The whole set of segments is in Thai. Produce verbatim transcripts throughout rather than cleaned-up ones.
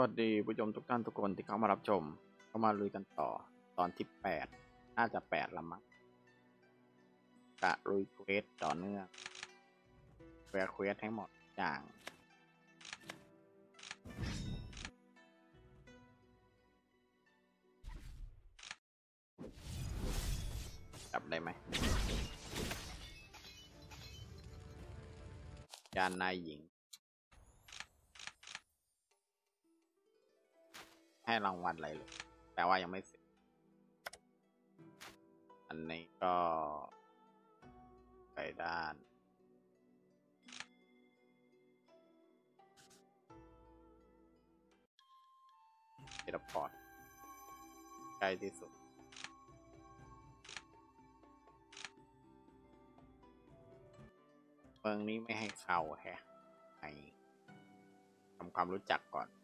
วัสดีผู้ชมทุกท่านทุกคนที่เข้ามารับชมเข้ามาลุยกันต่อตอนที่แปดน่าจะแปดละมั้งกะลุยเควสต่อเนื่องแควสเควสให้หมดอย่างจับได้ไหมยานนายหญิงให้รางวัลอะไรเลยแต่ว่ายังไม่เสร็จอันนี้ก็ไปด้านเทเลพอร์ตใกล้ที่สุดเมืองนี้ไม่ให้เข้าแฮะให้ทำความรู้จักก่อน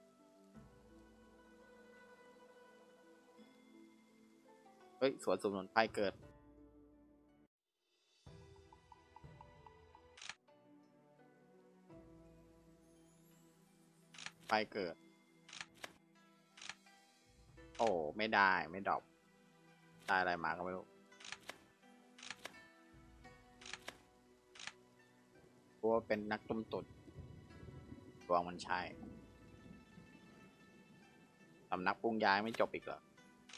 เฮ้ยสวนสมุนไพรเกิดไฟเกิดโอ้ไม่ได้ไม่ดรอปได้อะไรมาก็ไม่รู้เพราะว่าเป็นนักต้มตุ๋นดวงมันใช่สำนักปรุงยาไม่จบอีกเหรอ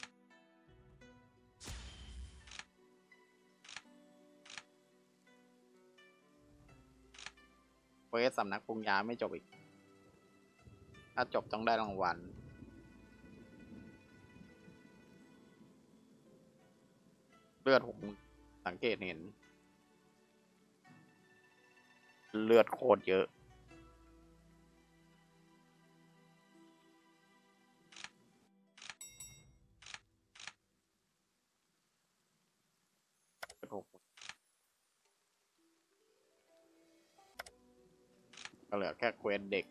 เควสสำนักปรุงยาไม่จบอีกถ้าจบต้องได้รางวัลเลือดหกสังเกตเห็นเลือดโคตรเยอะก็เหลือแค่เควสเด็ก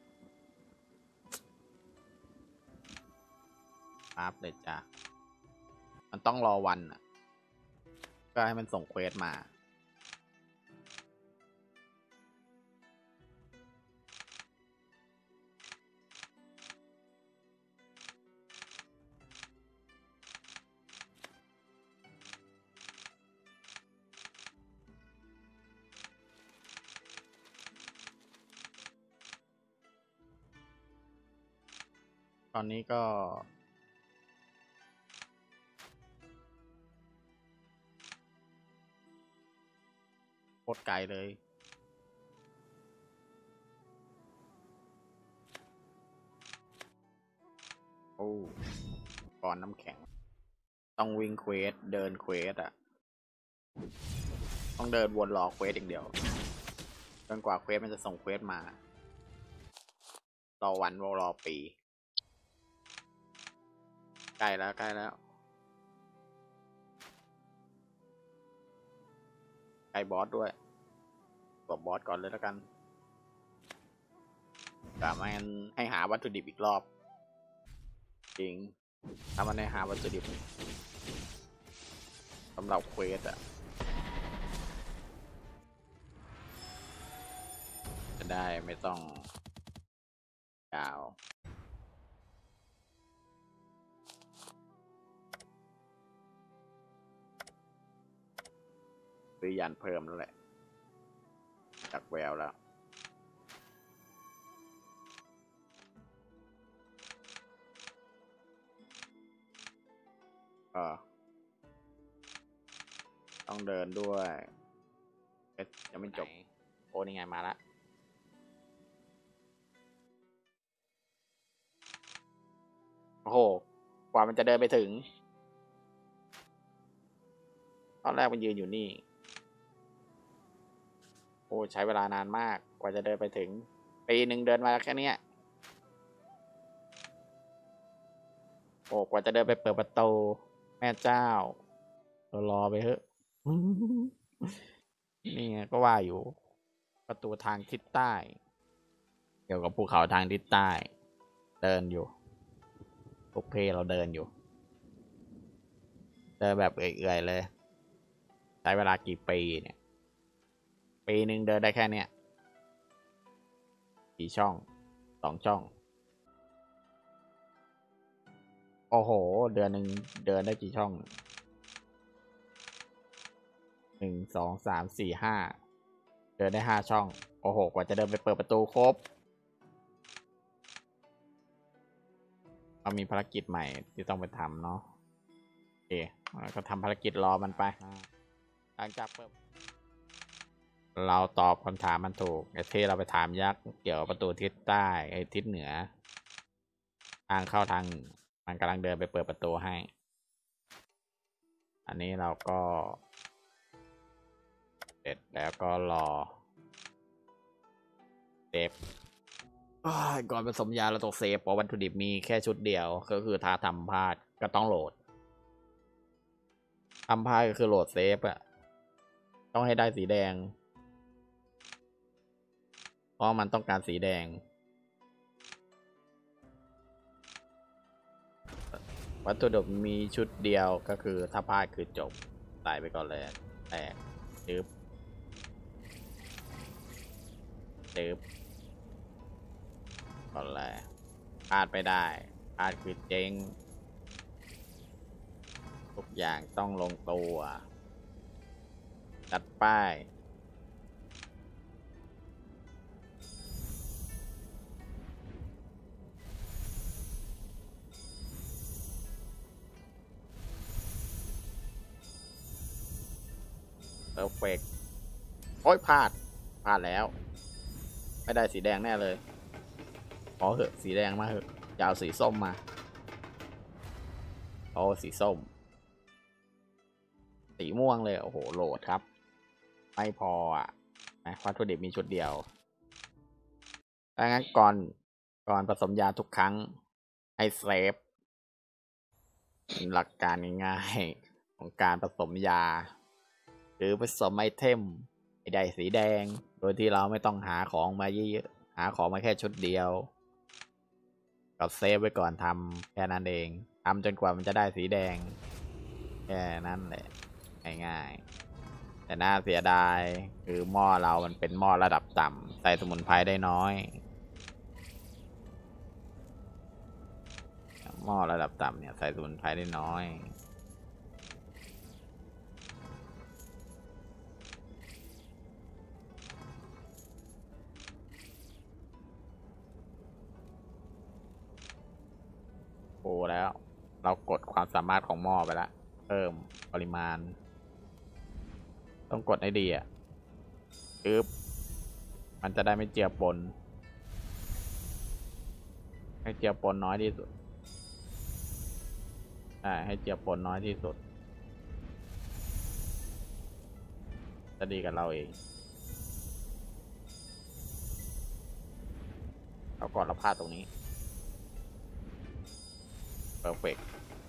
อัพเลยจ้ะมันต้องรอวันอ่ะก็ให้มันส่งเควสมาตอนนี้ก็โคตรไกลเลยโอ้ก่อนน้ำแข็งต้องวิ่งเควสเดินเควสอ่ะต้องเดินวนรอเควสอย่างเดียวจนกว่าเควสมันจะส่งเควสมารอวันรอปีใกล้แล้วใกล้แล้วใกล้บอสด้วยตัวบอสก่อนเลยแล้วกันกะมันให้หาวัตถุดิบอีกรอบจริงถ้ามันให้หาวัตถุดิบสำหรับเควสอะจะได้ไม่ต้องยาวซื้อยันเพิ่มแล้วแหละจากแววแล้วก็ต้องเดินด้วยยังไม่จบโอ้นี่ไงมาละโอ้โหกว่ามันจะเดินไปถึงตอนแรกมันยืนอยู่นี่โอ้ใช้เวลานานมากกว่าจะเดินไปถึงปีหนึ่งเดินมาแค่นี้โอ้กว่าจะเดินไปเปิดประตูแม่เจ้าเรารอไปเถอะนี่ไงก็ว่าอยู่ประตูทางทิศใต้เกี่ยวกับภูเขาทางทิศใต้เดินอยู่พวกเพเราเดินอยู่เดินแบบเอื่อยๆเลยใช้เวลากี่ปีเนี่ยปีหนึ่งเดินได้แค่เนี้ยกี่ช่องสองช่องโอ้โหเดือนหนึ่งเดินได้กี่ช่องหนึ่งสองสามสี่ห้าเดินได้ห้าช่องโอ้โหกว่าจะเดินไปเปิดประตูครบเรามีภารกิจใหม่ที่ต้องไปทำเนาะโอเคก็ทำภารกิจรอมันไปหลังจากเปิดเราตอบคำถามมันถูกไอ้ที่เราไปถามยักษ์เกี่ยวกับประตูทิศใต้ไอ้ทิศเหนือทางเข้าทางมันกำลังเดินไปเปิดประตูให้อันนี้เราก็เสร็จแล้วก็รอเซฟก่อนผสมยาเราต้องเซฟเพราะวัตถุดิบมีแค่ชุดเดียวก็คือถ้าทำพลาดก็ต้องโหลดทำพลาดก็คือโหลดเซฟอะต้องให้ได้สีแดงเพราะมันต้องการสีแดงวัตถุดิบมีชุดเดียวก็คือถ้าพลาดคือจบใส่ไปก่อนเลยแตกตึ๊บตึ๊บก่อนเลยพลาดไปได้พลาดคือเจ๊งทุกอย่างต้องลงตัวจัดป้ายเพอร์เฟกต์โอ้ยพลาดพลาดแล้วไม่ได้สีแดงแน่เลยขอเหอะสีแดงมาเหอะจะเอาสีส้มมาโอ้สีส้มสีม่วงเลยโอ้โหโหลดครับไม่พออ่ะนะวัตถุดิบมีชุดเดียวดังนั้นก่อนก่อนผสมยาทุกครั้งให้เซฟหลักการง่ายๆของการผสมยาหรือผสมไอเทมให้ได้สีแดงโดยที่เราไม่ต้องหาของมาเยอะๆหาของมาแค่ชุดเดียวก็เซฟไว้ก่อนทำแค่นั้นเองทำจนกว่ามันจะได้สีแดงแค่นั้นแหละง่ายๆแต่น่าเสียดายคือหม้อเรามันเป็นหม้อระดับต่ำใส่สมุนไพรได้น้อยหม้อระดับต่ำเนี่ยใส่สมุนไพรได้น้อยโอ้แล้วเรากดความสามารถของหม้อไปแล้วเพิ่มปริมาณต้องกดให้ดีอ่ะปึ๊บมันจะได้ไม่เจือปนให้เจือปนน้อยที่สุดใช่ให้เจือปนน้อยที่สุดจะดีกับเราเองเราก่อนเราพลาดตรงนี้เพอร์เฟกต์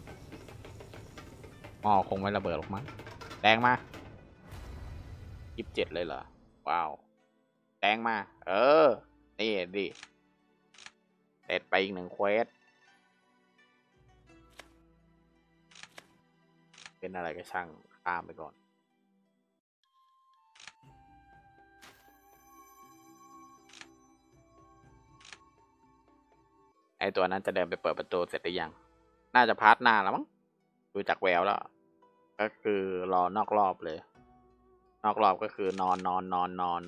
หม้อคงไม่ระเบิดหรอกมั้งแดงมายี่สิบเจ็ดเลยเหรอว้าวแดงมาเออนี่ดิเสร็จไปอีกหนึ่งเควสเป็นอะไรก็ช่างข้ามไปก่อนไอตัวนั้นจะเดินไปเปิดประตูเสร็จหรือยังน่าจะพาร์ทหน้าแล้วมั้งดูจากแววแล้วก็คือรอนอกรอบเลยนอกรอบก็คือนอนนอนนอนนอน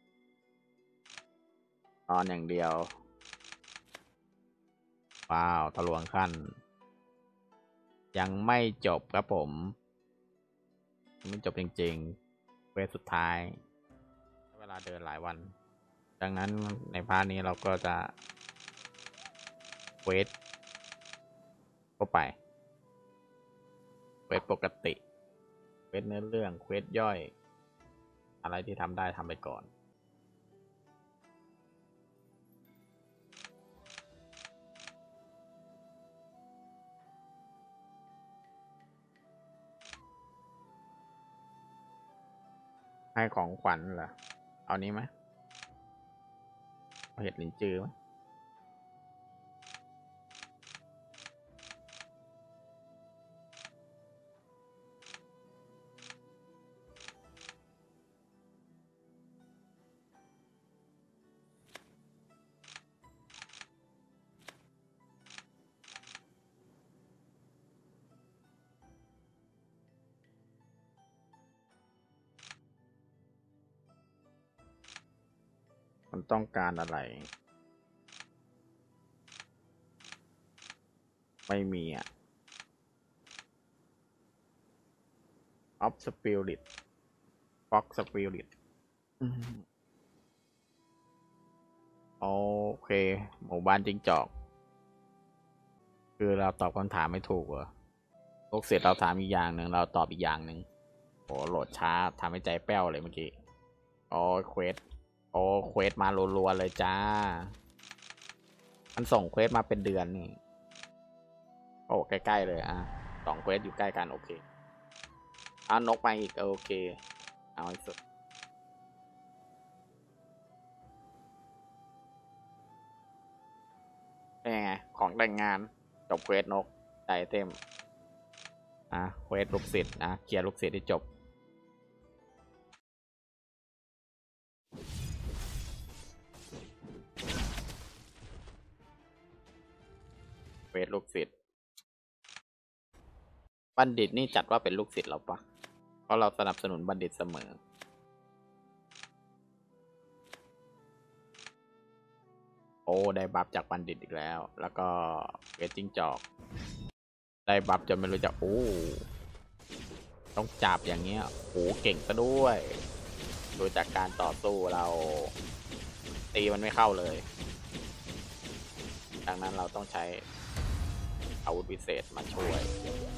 นอนอย่างเดียวว้าวทะลวงขั้นยังไม่จบครับผมไม่จบจริงๆเวทสุดท้ายเวลาเดินหลายวันดังนั้นในพาร์ทนี้เราก็จะเวทก็ไปเวทปกติเวทเนื้อเรื่องเวทย่อยอะไรที่ทำได้ทำไปก่อนให้ของขวัญเหรอเอานี้ไหมเอาเห็ดหลินจือไหมต้องการอะไรไม่มีอ่ะ of spirit fox spirit โอเคหมู่บ้านจิงจอกคือเราตอบคำถามไม่ถูกเหรอลูกเสร็จเราถามอีกอย่างหนึ่งเราตอบอีกอย่างหนึ่งโอ้โหลดช้าทำให้ใจแป้วเลยเมื่อกี้โอ้เควสโอ้เควสมารัวๆเลยจ้ามันส่งเควสมาเป็นเดือนนี่โอ้ใกล้ๆเลยอ่ะสองเควสอยู่ใกล้กันโอเคเอานกมาอีกโอเคเอาให้สุดเป็นไงของแต่งงานจบเควสนกได้เต็มอ่ะเควสลูกศิษย์นะเคลียร์ลูกศิษย์ที่จบเควสลูกศิษย์บัณฑิตนี่จัดว่าเป็นลูกศิษย์เราปะเพราะเราสนับสนุนบัณฑิตเสมอโอ้ได้บัฟจากบัณฑิตอีกแล้วแล้วก็เควสจิ้งจอกได้บัฟจนไม่รู้จะโอ้ต้องจับอย่างเงี้ยโอ้เก่งซะด้วยดูจากการต่อสู้เราตีมันไม่เข้าเลยดังนั้นเราต้องใช้อาวุธพิเศษมาช่วย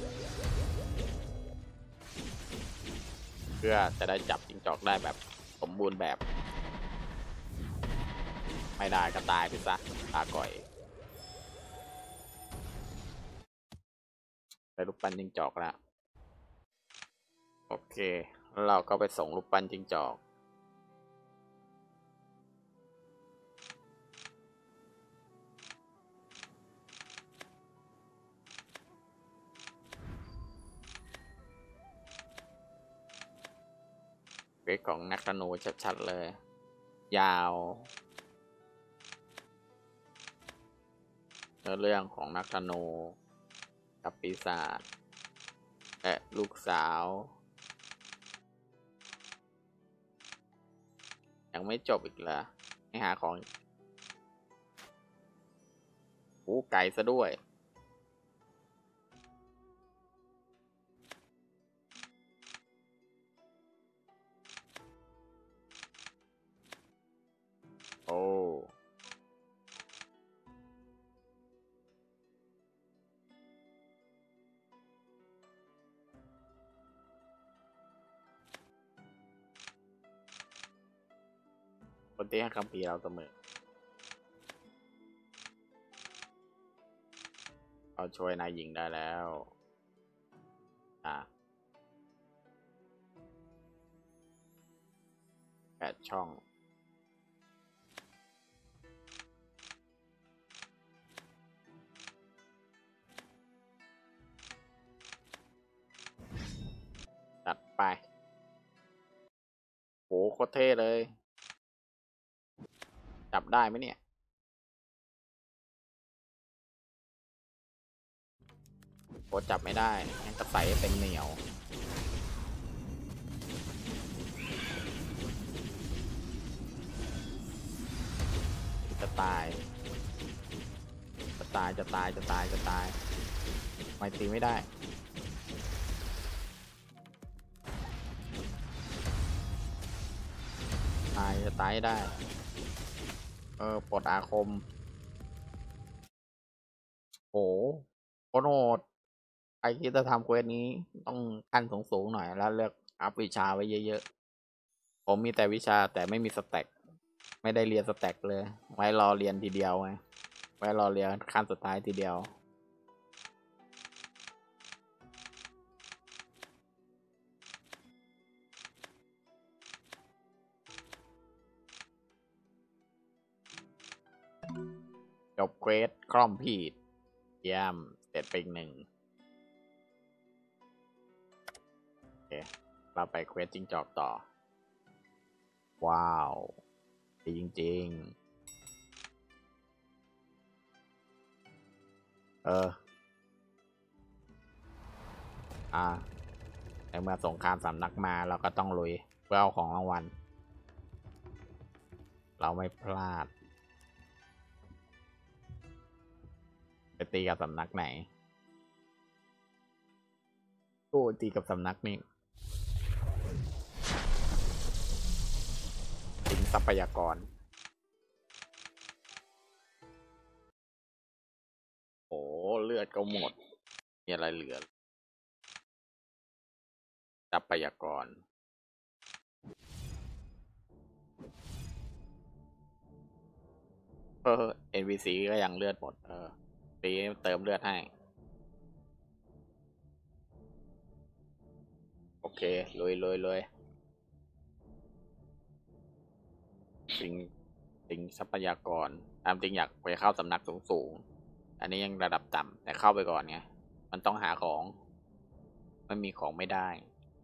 เพื่อจะได้จับจิ้งจอกได้แบบสมบูรณ์แบบไม่ได้ก็ตายไปซะตาก่อยไปรูปปั้นจิ้งจอกแล้วโอเคแล้วเราก็ไปส่งรูปปั้นจิ้งจอกเวกของนักธนูชัดๆเลยยาวเนื้อเรื่องของนักธนูกับปีศาจและลูกสาวยังไม่จบอีกเหรอให้หาของโอ้ไก่ซะด้วยโอ้คนที่ให้คำพีเราเสมอเอาช่วยนายหญิงได้แล้วอ่ะแปดช่องจัดไปโหโคตรเท่เลยจับได้ไหมเนี่ยโคตรจับไม่ได้งั้นก็ใส่เป็นเหนียวจะตายจะตายจะตายจะตายจะตายไม่ตีไม่ได้ตายจะตายได้เออปลดอาคมโหโคตรโหดใครคิดจะทำเควสนี้ต้องขั้นสูงๆหน่อยแล้วเลือกอัพวิชาไว้เยอะๆผมมีแต่วิชาแต่ไม่มีสแต็กไม่ได้เรียนสแต็กเลยไว้รอเรียนทีเดียวไงไว้รอเรียนขั้นสุดท้ายทีเดียวจบเควสคล่อมพีดเยี่ยมเสร็จไปอีกหนึ่งโอเคเราไปเควสจิ้งจอกต่อว้าวดีจริงๆเอออ่าในเมื่อสงครามสำนักมาเราก็ต้องลุยเพื่อเอาของรางวัลเราไม่พลาดไปตีกับสำนักไหนโอ้ตีกับสำนักนี่ทิ้งทรัพยากรโอ้เลือดก็หมดมีอะไรเหลือทรัพยากรเออ เอ็น พี ซี ก็ยังเลือดหมดเออตีเติมเลือดให้โอเคลุยลุยลุยสิ่งสิ่งทรัพยากรตามจริงอยากไปเข้าสำนักสูงสูงอันนี้ยังระดับต่ำแต่เข้าไปก่อนไงมันต้องหาของไม่มีของไม่ได้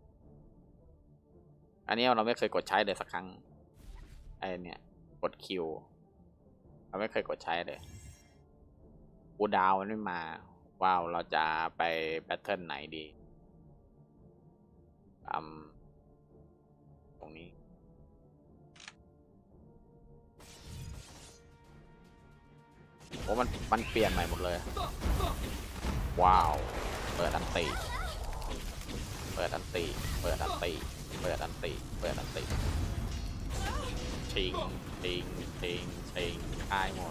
อันนี้เราไม่เคยกดใช้เลยสักครั้งไอเนี่ยกดคิวเราไม่เคยกดใช้เลยกูดาวมันไม่มาว้าวเราจะไปแบทเทิลไหนดีอืมตรงนี้โอ้มันมันเปลี่ยนใหม่หมดเลยว้าวเปิดอันตีเปิดอันตีเปิดอันตีเปิดอันตีเปิดอันตีชิงชิงชิงชิงตายหมด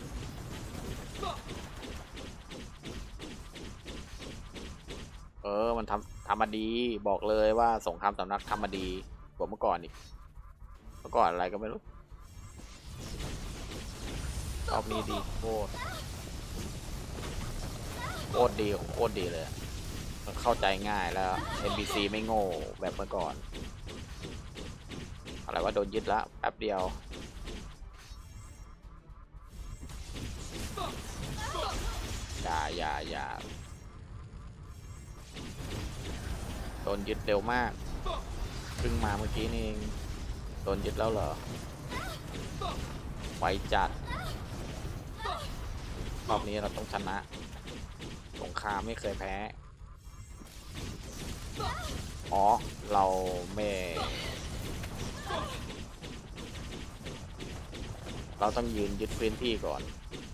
เออมันทำทำมาดีบอกเลยว่าสงครามสำนักทำมาดีกว่าเมื่อก่อนอีกเมื่อก่อนอะไรก็ไม่รู้รอบนี้ดีโคตรโคตรดีโคตรดีเลยเข้าใจง่ายแล้ว เอ็น พี ซี ไม่โง่แบบเมื่อก่อนอะไรว่าโดนยึดแล้วแป๊บเดียวอย่าอย่าอย่าโดนยึดเร็วมากเพิ่งมาเมื่อกี้นี่เองโดนยึดแล้วเหรอไวจัดรอบนี้เราต้องชนะสงครามไม่เคยแพ้อ๋อเราไม่เราต้องยืนยึดพื้นที่ก่อน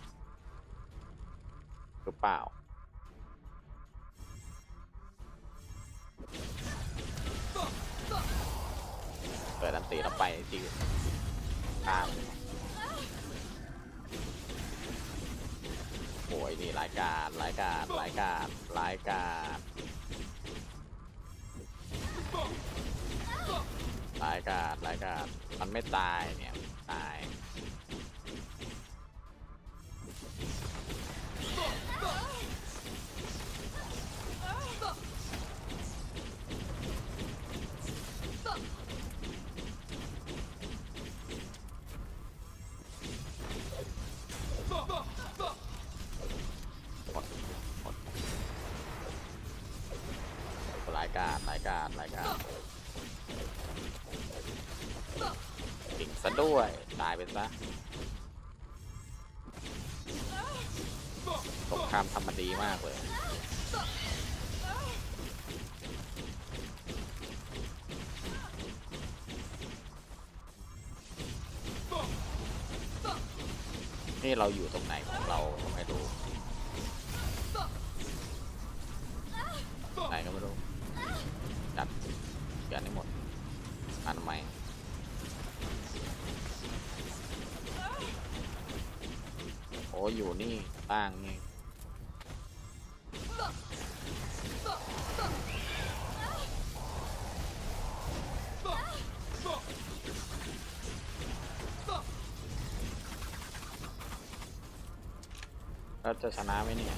หรือเปล่าเปิดอันตีเราไปที่ตามโอ้ยนี่รายการรายการรายการรายการรายการรายการมันไม่ตายเนี่ยตายรายการรายการรายการติ่งซะด้วยตายไปซะสงครามทำมาดีมากเลยนี่เราอยู่ตรงไหนของเราไม่รู้ไหนก็ไม่รู้จัดกันให้หมดอ่านทำไมโอ้อยู่นี่ตั้งนี่เราจะชนะไหมเนี่ย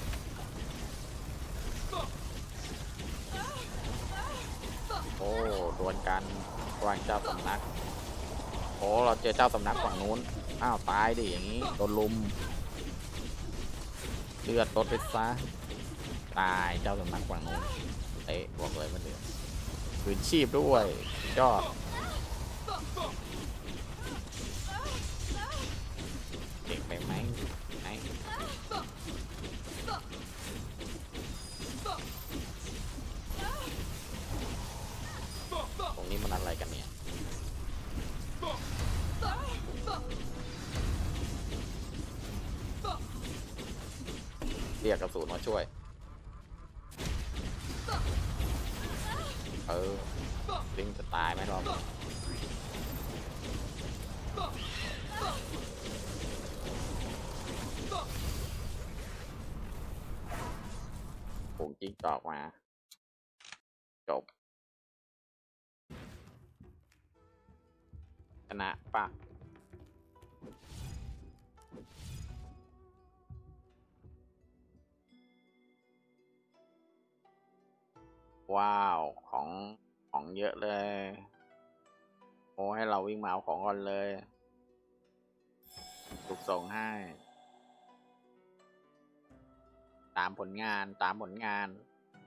โอ้ดวลกันระหว่างเจ้าสำนักโอ้เราเจอเจ้าสำนักฝั่งนู้นอ้าวตายดิอย่างนี้โดนลุมเลือดลดไปซะตายเจ้าสำนักฝั่งนู้นเตะบอกเลยมันเดือดคืนชีพด้วยยอดเก่งไปไหมไหนตรงนี้มันอะไรกันเนี่ยรียกกระสุนมาช่วยเออลิงจะตายไหมรอบนี้ผมจิ้งจอกมาจบชนะปะว้าวของของเยอะเลยโอ้ให้เราวิ่งมาเอาของก่อนเลยถูกส่งให้ตามผลงานตามผลงาน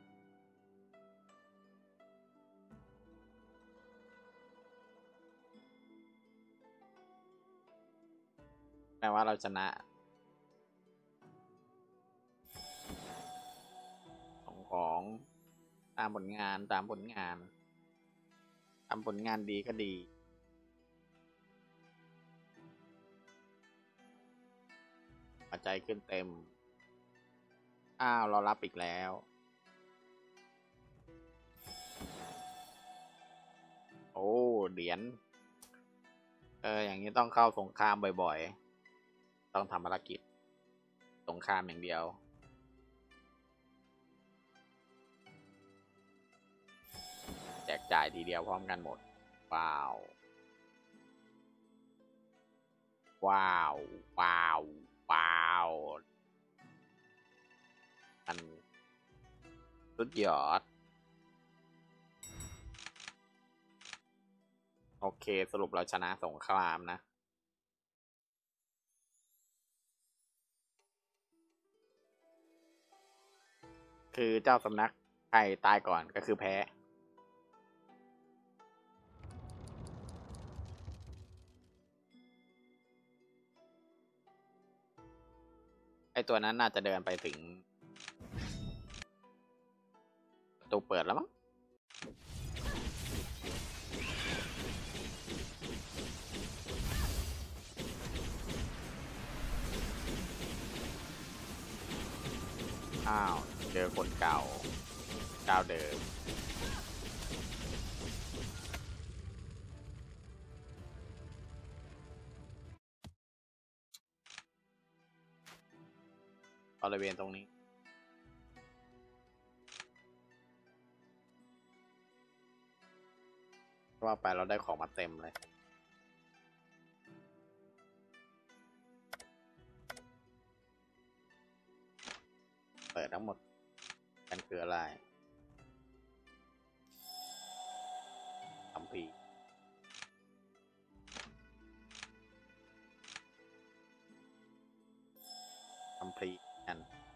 แปลว่าเราชนะของของตามผลงานตามผลงานทำผลงานดีก็ดีหัวใจขึ้นเต็มอ้าวเรารับอีกแล้วโอ้เหรียญเอออย่างนี้ต้องเข้าสงครามบ่อยๆต้องทำภารกิจสงครามอย่างเดียวแจกจ่ายทีเดียวพร้อมกันหมดว้าวว้าวว้าวว้าวมันสุดยอดโอเคสรุปเราชนะสงครามนะคือเจ้าสำนักใครตายก่อนก็คือแพ้ไอตัวนั้นน่าจะเดินไปถึงประตูเปิดแล้วมั้งอ้าวเจอคนเก่าเจ้าเดิมบริเวณตรงนี้ว่าไปเราได้ของมาเต็มเลยเปิดทั้งหมดกันคืออะไรคัมภีร์คัมภีร์กัน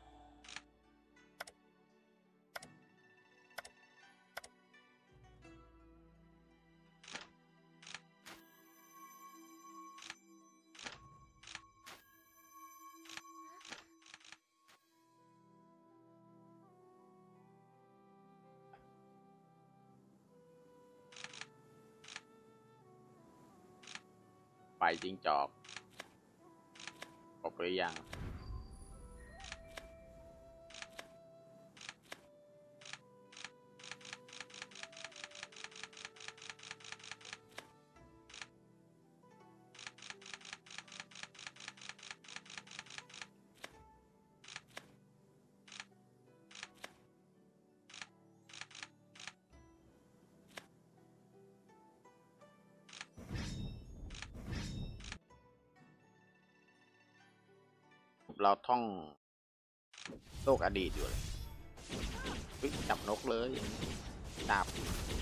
ไฟจิงจอกครบหรือยังเราท่องโลกอดีตอยู่เลยวิจับนกเลยจับ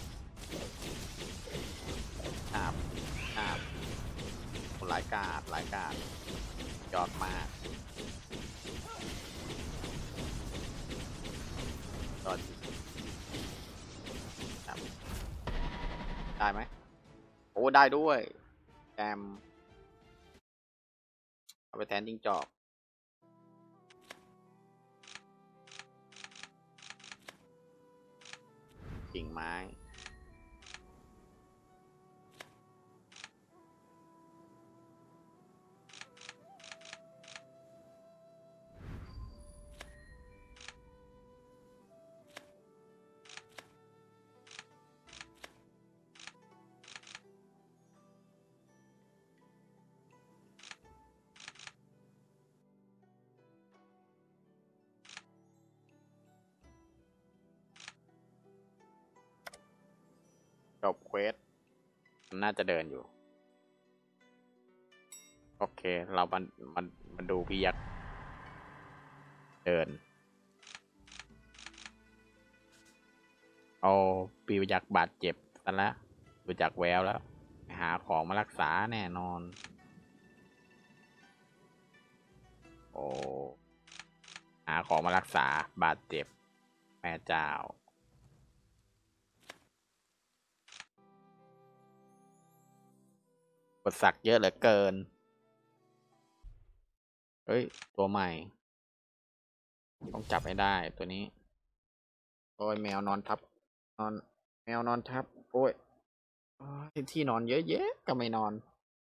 จับจับหลายกาดหลายกาดยอดมากตอนจับได้ไหมโอ้ได้ด้วยแจมเอาไปแทนจิ้งจอกกิ่งไม้จบเควสน่าจะเดินอยู่โอเคเรามามามาดูพี่ยักษ์เดินเอาพี่ยักษ์บาดเจ็บซะแล้วดูจากแววแล้วหาของมารักษาแน่นอนโอ้หาของมารักษาบาดเจ็บแม่เจ้ากดสักเยอะเหลือเกินเฮ้ยตัวใหม่ต้องจับให้ได้ตัวนี้โอ้ยแมวนอนทับนอนแมวนอนทับโอ้ยที่ที่นอนเยอะแยะก็ไม่นอน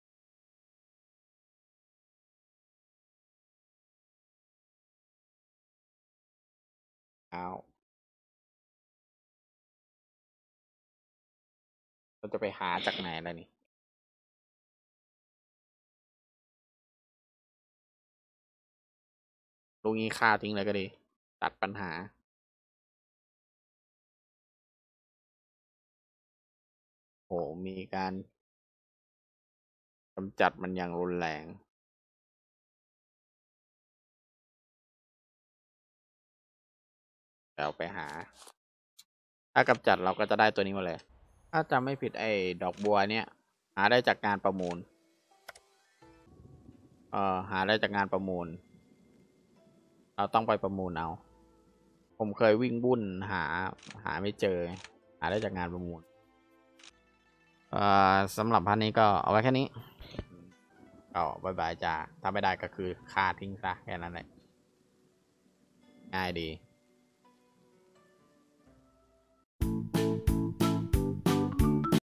เอาเราจะไปหาจากไหนล่ะนี่ลูกนี้ฆ่าทิ้งเลยก็ดีตัดปัญหาโหมีการกำจัดมันอย่างรุนแรงเราไปหาถ้ากำจัดเราก็จะได้ตัวนี้มาเลยถ้าจำไม่ผิดไอ้ดอกบัวเนี่ยหาได้จากงานประมูลเอ่อหาได้จากงานประมูลเราต้องไปประมูลเอาผมเคยวิ่งบุ่นหาหาไม่เจอหาได้จากงานประมูลเอ่อสำหรับพันนี้ก็เอาไว้แค่นี้ก็บายบายจ้าถ้าไม่ได้ก็คือฆ่าทิ้งซะแค่นั้นแหละง่ายดี